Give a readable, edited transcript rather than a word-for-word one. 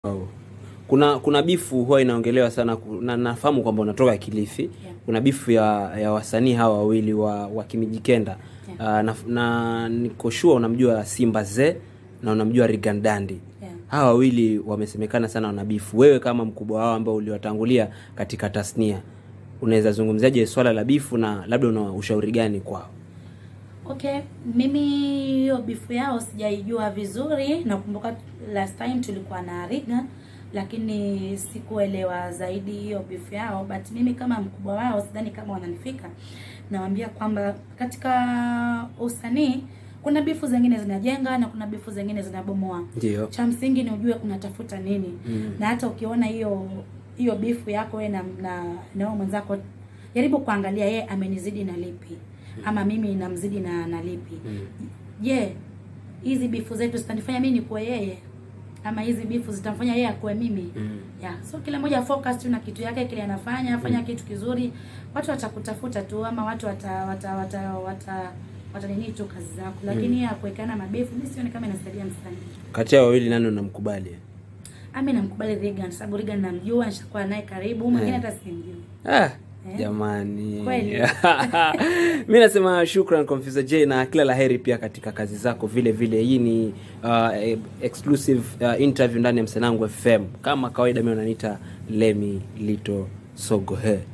Oh. Kuna bifu huwa inaongelewa sana na nafahamu kwamba unatoka Kilifi. Yeah. Kuna bifu ya wasanii hawa wawili wa Kimijikenda. Yeah. Na niko sure unamjua Simba na unamjua Reagan. Yeah. Hawa wawili wamesemekana sana wana bifu. Wewe kama mkubwa wao ambao uliwatangulia katika tasnia, unaweza zungumzaje swala la bifu na labda una ushauri gani kwao? Okay, mimi hiyo bifu yao sijaijua vizuri. Nakumbuka last time tulikuwa na Reagan, lakini sikuelewa zaidi hiyo bifu yao. But mimi kama mkubwa wao sidhani kama wananifika. Nawaambia kwamba katika usanii kuna bifu zingine zinajenga na kuna bifu zingine zinabomoa. Ndio. Cha msingi ni ujue unatafuta nini. Na hata ukiona hiyo bifu yako wewe na mwenzako, jaribu kuangalia yeye amenizidi na lipi. Ama mimi namzidi na lipi. Je, hizi bifu zetu zitanifanya mimi nikuwe yeye, ama hizi bifu zitamfanya yeye akuwe mimi? Yeah. So kila mmoja focus tu na kitu yake kile anafanya, afanya kitu kizuri, watu watakutafuta tu, ama watu watanini tu kazi zako. Lakini ya kuwekana mabifu mimi sioni kama inasaidia msanii. Kati ya wawili nani unamkubali? Mimi namkubali Reagan, sababu Reagan namjua, nishakuwa naye karibu, mwingine hata simjui. Jamani. Kweli. Mimi nasema shukran Confessor J na kila laheri pia katika kazi zako vile vile. Hii ni exclusive interview ndani ya Msenangu FM. Kama kawaida mimi unaniita Lemi Lito Sogohe.